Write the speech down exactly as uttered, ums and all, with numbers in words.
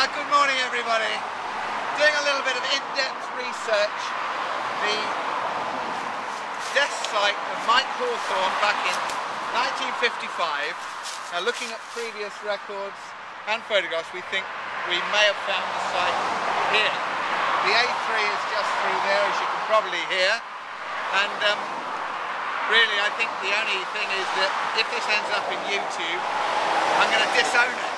Uh, good morning everybody. Doing a little bit of in-depth research. The death site of Mike Hawthorn back in nineteen fifty-five. Now looking at previous records and photographs, we think we may have found the site here. The A three is just through there, as you can probably hear. And um, really I think the only thing is that if this ends up in YouTube, I'm going to disown it.